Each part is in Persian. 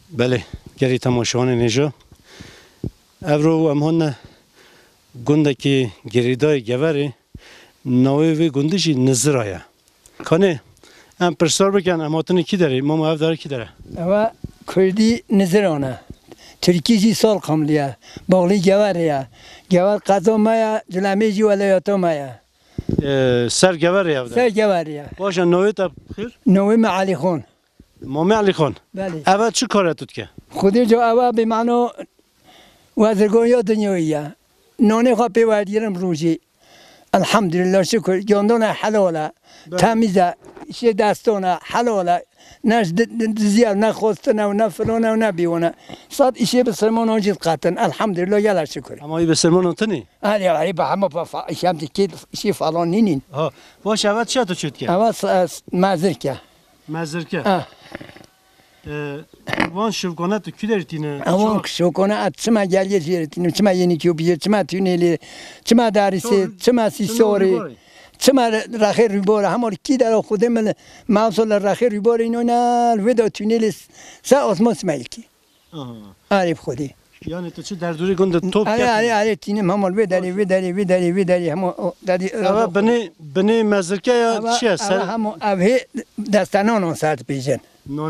بله گری تماشاوان نیجا افرو امهان گنده که گریدای گوری نوی وی گنده جی نزرایه کنه ام پرسار بکن اماتنی کی داره مام اف داره کی داره اما کردی نزرانه ترکی جی سال کاملیه باقلی گوریه گور قضا مایا جلمی جی ولایاتا مایا سر گوریه سر گوریه باشه نوی تا خیر نوی معالی خون مامی علی خان بله اول چه کاره توت که خودی جو اول به معنی وزرگویا دنیاییه نانی خواه پیوردیرم روزی الحمدلله شکر جاندان حلاله تمیزه شه دستانه حلاله نش زیاد نه خوستنه و نه فلانه و نه بیونه صد ایشه به سلمان آنجید قطن الحمدلله یلا شکر اما ای به سلمان تنی علی به همه شمتی که ایشه فلان نینین ها باشه اول چه تو چت که اول مزر که مزر که وان شوکانه تو کی دارتینه اون شوکانه ات چما گلیه جیرتینم چما یعنی که بیه چما تونیلی چما دریسه چما سیسوری چما رخی ریباره همون کی در خودم موصل رخی ریباره اینو نه ودا تونیلی سه آسمان سمیکی عارف خودی یعنی تو چه در دوری گند توپ کردی آره تینم همون ویداری همون دادی اما بنی مزرکه یا چی هست همون اوه دستانان اون ساعت پیشن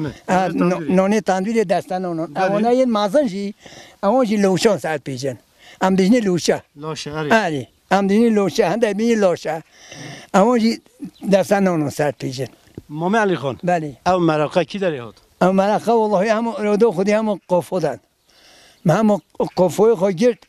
نانه تندوری دستانان اونا یه مازن جی اون جی لوشان ساعت پیشن ام بینی لوشه آره ام بینی لوشه هنده بینی لوشه اون جی دستانان اون ساعت پیشن مامی علی خان بله او مراقه کی داری هات او مراقه والله همون رودو خودی همون قفودن ما همون قفوی خود گرد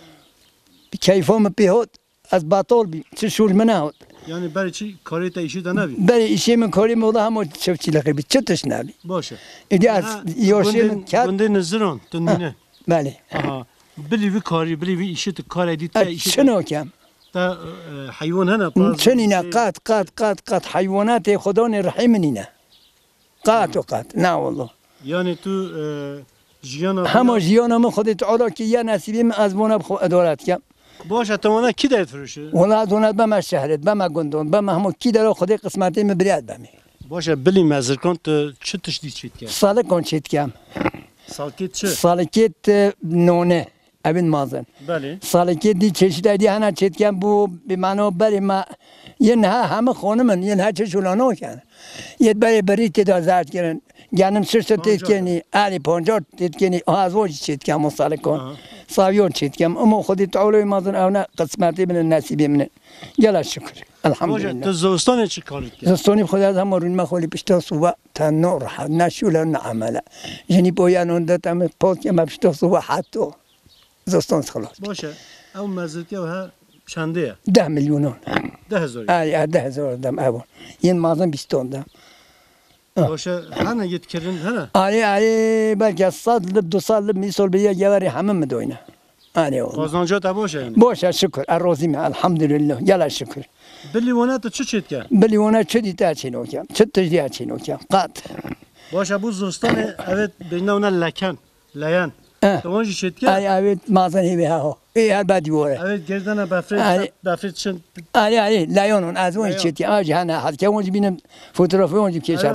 کیفام پیهود از باطل بی چه شول منه هود یعنی برای چی کاری تا ایشی دنبی برای ایشی من کاری مولا همون چفتی لقبی چه تش نبی باشه ایدی از یوشی من کرد گنده نزران تنینه بله بلی وی کاری بلی وی ایشی تو کار ایدی تا ایشی چنو کم تا حیوان هنه چنینه قط حیوانات خدا رحیم نینه قط نه والله یعنی تو جیانا همه جیانا من خودت علا که یه نصیبی من از بونه ادارت کم باشه تمانا کی دارد فروشه؟ ولی دونت به من شهرت به من گندون به من همون کی داره خودی قسمتی من بریاد به می باشه بلی مزر کن تو چه تشدید چید کم؟ ساله کن چید کم سالکیت چه؟ سالکیت نونه ابن مازن بله سالکیت دی چشیده دی هنه چید کم بو بمعنی بری ما یه نه همه خونه من یه نه چشولانو کنه یه بری تیدا زرد کردن گنم سرست تید کنی علی پانجار تید کنی آزواج چید کم مصالح کن ساویون چید کم اما خودی تعالی مازن اونا قسمتی من نصیبی من یلا شکر الحمدلله تو زوستان چی کاری کرد؟ زوستانی خود از هم رون مخولی پشتا صبح تا نور نشوله نعمله یعنی باید اون دادم پاک که پشتا صبح حتی زوستان خلاص باشه او مزرکه و ها چنده 10 میلیون 10,000 آره 10,000 دم اون این مازن 20 دم باشه هنه گیت کردن هنه آره بلکه 100 لب 200 لب میسال به یه وری همه مدوینه آره قازانجا تا باشه یعنی باشه شکر الروزی الحمدلله یلا شکر بلیوانه تو چه چید کرد؟ بلیوانه چه دیتا چینو کم چه تجدید چینو کم قط باشه بو زوستان evet بین اون لکن لیان تو اونجا چید کرد؟ evet مازن هی به ها ای هر بعدی وره evet گردن بفرید چن آره لیانون از اون چید که آج هنه حد که اونجا بینم فوتوگرافی اونجا کیشه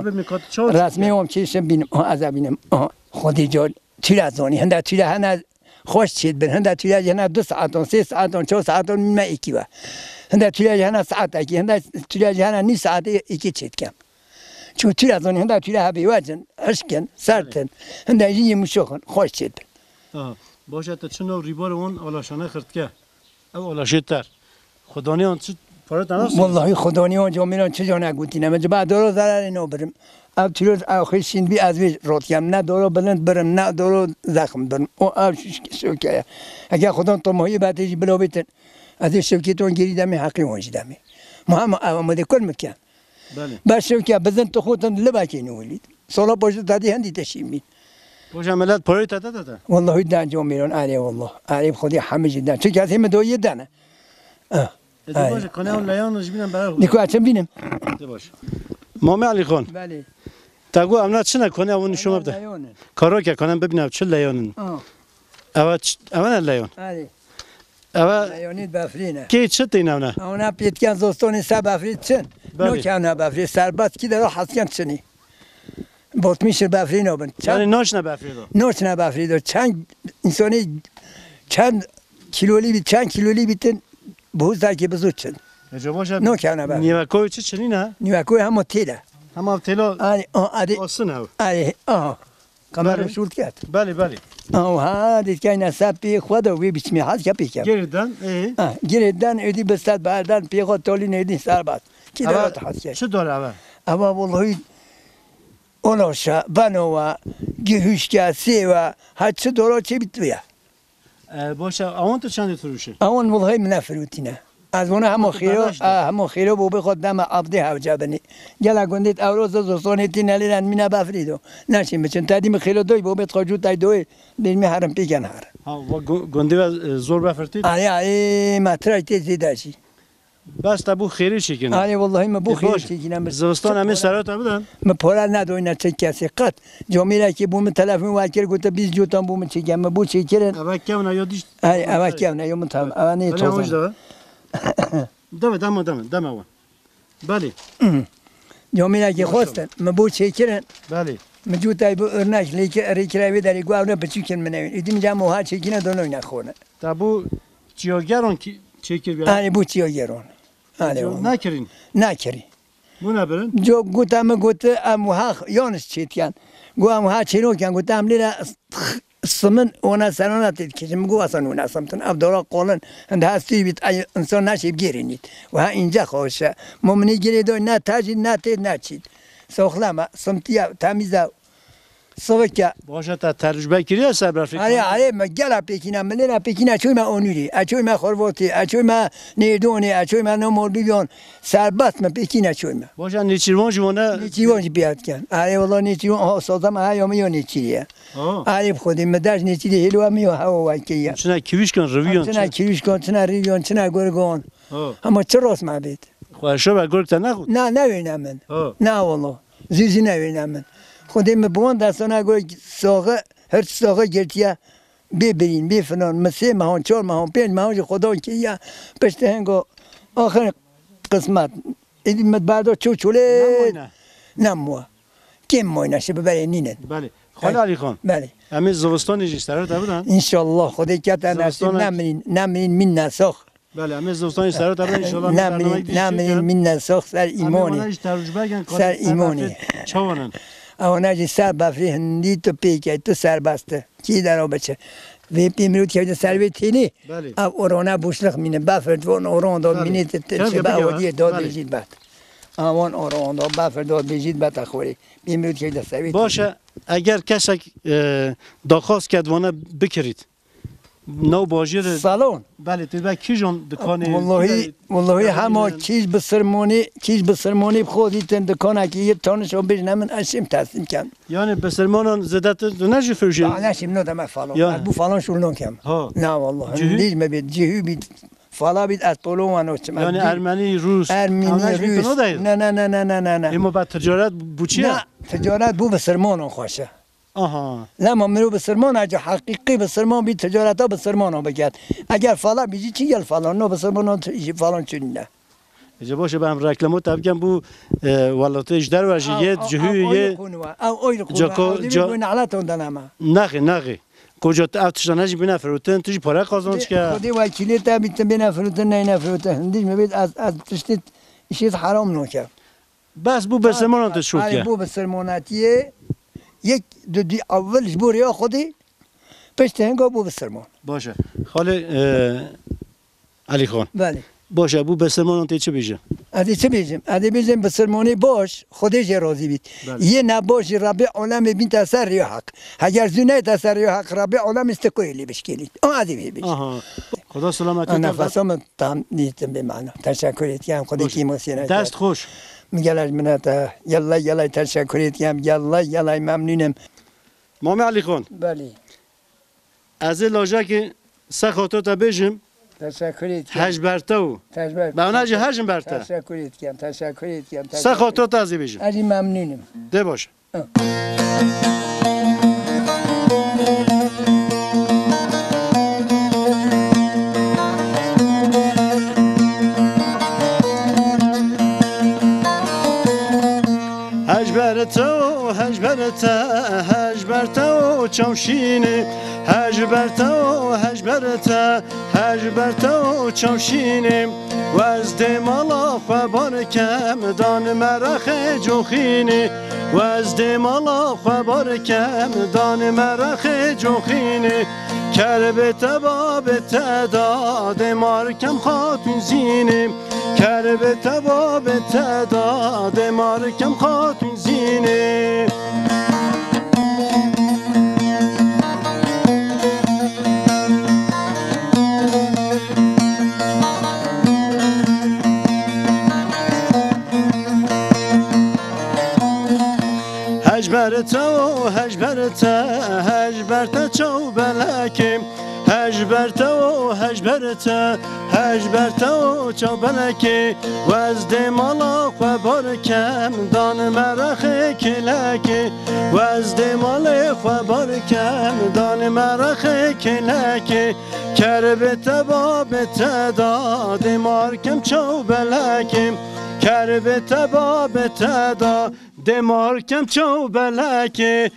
رسمی اون کیشه بینم از بینم خودی جان تیرازانی هنده تیره هنه خوش چید بین هنده تیره هنه 2 ساعت 3 ساعت 4 ساعت من ایکی و هنده تیره هنه ساعت اکی هنده تیره هنه نی ساعت ایکی چید کم چون تیرازانی هنده تیره هبی وجن اشکن سرتن هنده جی مشوخن خوش چید باشه تا چنو ریبار اون آلاشانه خرد که او آلاشید تر خدانی آن چه پاره تناس والله خدانی آن جامیران چه جا نگوتینم من بعد دارو ضرر نو برم اب تیروز آخر سین بی از وی روتیم نه دارو بلند برم نه دارو زخم برم او آب شو که اگه خدا تو ماهی بعدی بلا بیتن از شوکیتون گیریدم حقی وانجیدم ما هم آماده کل میکن بله باشه شوکیا بزن تو خودت لباکی نولید سالا باشه دادی هندی تشیمی باشه ملت پاره داده والله دان جامیران علی والله علی خودی همه جدا چه کسی مدوی دانه باشه کنه اون لیانش بینم برای نیکو اچم بینم باشه مامی علی خان بله تگو امنا چه نکنه اون شما بده کارو که کنم ببینم چه لیانن اول لیان آره اول لیانید بفرینه کی چه تینونه اونا پیتکن زوستانی سه بفرید چن نو که اونا بفرید سربت کی داره حسکن چنی بطمی شر بفری نبود یعنی ناش نبفریدو نوچ نبفرید چند انسانی چند کیلولی بیتن بهوز در که بزود شد اجا باشه نو که نبفرید نیوکوی چه چنین نه نیوکوی همه تیله همه تلا آره آسن هاو کامera بله. شورت کرد بله بله دید که این سب پی خود و بیچمی حد که پی کرد گردن گردن ادی بستد بردن پی خود تولی نیدین سر باد کی دارد حد کرد چه داره اول اما والله اوناشا بنوا گهوشکا سیوا هر چه دارد چه بیتویه باشه اون تو چند فروشه اون والله من نفروتینه از اون همه خیره بو بخود دم عبدی هوجه بنی گلا گندید اوروز زوسونی تینالی رن مینا بفریدو نشیم بچن تادیم خیره دوی بو بت خجوت تای دوی بیرمی حرم پیگن هر ها و گنده و زور بفرتید آره ماترای تیزی داشی بس تبو خیری شکنه آره والله ما بو خیره شکنم زوستان همه سرات بودن ما پولا ندوی نه چه کسی قط جمیله که بوم تلفن واکر گفت 20 جوتان بوم چه گم بو چه کرن اول کم نه یادش آره اول کم نه یوم تام اول نه تو دم اون بله جمیله که خواستن ما بو چه کرن بله مجوتای بو ارناش لیک ریکراوی داری گواونه بچیکن منوین ایدیم جام موها چکینه دونو نخونه تبو چیاگران کی چکر بیاد آره بو چیو گرون آره نکرین نکری بو نبرن جو گوتم گوت اموها یانس چیتیان گو اموها چینو کن گوتم لیلا سمن اونا سرانه تید کشم گو اصلا اونا سمتن ابدارا قولن هند هستی بیت انسان نشیب گیرینید و ها اینجا خوشه ممنی گیرید و نه تاجید نه تید نه چید سوخلما سمتیا تمیزا سوکیا باشه تا تجربه کردی از سربرفی آره ما گلا پیکینا ملینا پیکینا چوی ما اونوری اچوی ما خورواتی اچوی ما نیدونی اچوی ما نمور بیان سربست ما پیکینا چوی ما باشه نیچیروان جوانه نیچیوان بیاد کن آره والله نیچیوان ها سازم ها یا میو نیچیریه آره خودی مدرج نیچیری هلو میو هوا وکیه چنا کیویش کن رویان چنا کیویش کن چنا ریویان چنا گرگان اما چه راست ما بید خواهشو بر گرگ تا نخود نه نوینم من نه والله زیزی نوینم من خودم بوان دستانه گوی ساقه هر ساقه گرتیه ببرین بفنان مسه مهان 4 مهان 5 مهان خدا که یا پشت هنگو آخر قسمت ایدی مت بردار چوله نموه کم موینه شه ببری نینه بله خاله علی خان بله همه زوستان اجیسترار تا بودن انشالله خدا کتا نصیب نمرین من نساخ بله همه زوستان اجیسترار تا بودن انشالله نمرین من نساخ سر ایمانی سر ایمانی چاوانن آنها سر بفری هندی تو پیکه تو سر بسته کی درو بچه و پیمرود که سر بیتینی اب اورانه بوشلخ مینه بفرد وان اوران داد مینه چه با اودی داد بجید بعد آوان اوران داد بفرد داد بجید بعد اخوری پیمرود که سر بیتینی باشه اگر کسی داخواست کرد وانه بکرید نو باجر سالون بله تو با کی جون دکانه والله همه چیز به سرمانی خودی تن دکانه که یه تانشو بجنه من اشیم تحسین کن یعنی به سرمانان زدت نجی فروشه نه نشیم نه دم فالون بو فالون شروع نکم نه والله هندیج مبید جهو بید فالا بید از طولو و نوچم یعنی ارمنی روس نه اما با تجارت بو چیه؟ نه تجارت بو به سرمانان خوشه آها لما منو به سرمان اجا حقیقی به سرمان بی تجارت ها به سرمان ها بگرد اگر فالا بیجی چی گل فالا نه به سرمان ها فالان چونی نه اجا باشه به هم رکلمو تبگم بو ولات اجدر ورشی یه جهوی نخی کجا افتشتان هجی بینه فروتن توی پاره قازانش که خودی وکیلی تا بیت بینه فروتن نه نفروتن هندیش مبید از تشتید ایشیت حرام نکرد بس بو به سرمان ها تشوک که بو به سرماناتیه یک دی اولش بوری خودی پشت هنگا بو بسرمان باشه خاله علی خان بله باشه بو بسرمان چه بیجه ادی چه بیجم ادی بیجم بسرمانی باش خودش راضی بید یه نباش رب عالم بین تسر یا حق اگر زونه تسر یا حق رب عالم استقویلی بشکلید اون ادی بیج خدا سلامتی انا نفسم تام نیستم به معنا تشکر کردم خدا کی موسیقی دست خوش میگلش مناتا یلا تشکر کردم یلا ممنونم مامی علی خان بله از لاجا که سخاطو تا بیجم تشکر هج برتو با اون اجی هجم برتا تشکر کردم سخاطو تا از بیجم از ممنونم ده باشه هج هجبرتا هجبرتا و چوشینه هجبرتا هجبرتا هجبرتا و چوشینه و از دمالا خبر کم دان مرخ جوخینه و از دمالا خبر کم دان مرخ جوخینه کرب تباب تداد مارکم خاتون زینه کرب تباب تداد مارکم خاتون زینه هجبرتا هجبرتا هجبرتا چو بلکم هجبرتا هجبرتا هجبرتا چو بلکی و از دمالا خبر کم دان مرخ کلکی و از دمال خبر کم دان مرخ کلکی کرب تباب تداد مارکم چو بلکم کرب تباب تدا دمارکم چو بلکه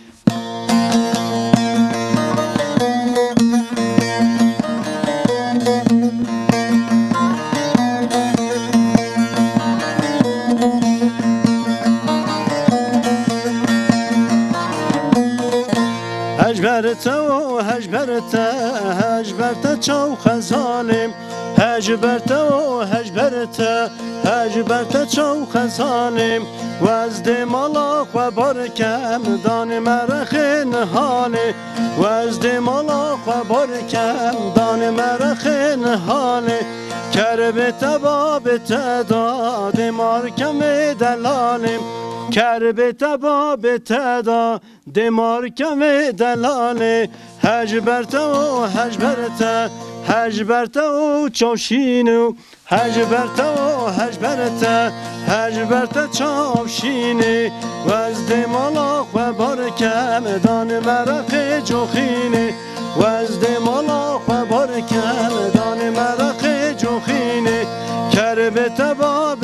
هجبرتا هجبرتا هجبرتا چو خزالم هجبرتا هجبرتا هجبرتا چو خزالم و از دمالا خبر کم دان مرخ نهاله و از دمالا خبر کم دان مرخ نهاله کرب تباب تداد مارکم دلالم کرب تباب تداد مارکم دلاله هجبرتا هجبرتا هجبرتا چوشینو هجبرتا هجبرتا هجبرتا چوشینه و از دمالا خبر کم دان مرخ جوخینه و از دمالا خبر کم دان مرخ جوخینه کرب تباب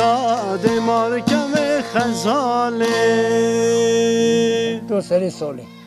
تداد مارکم خزاله دو سری ساله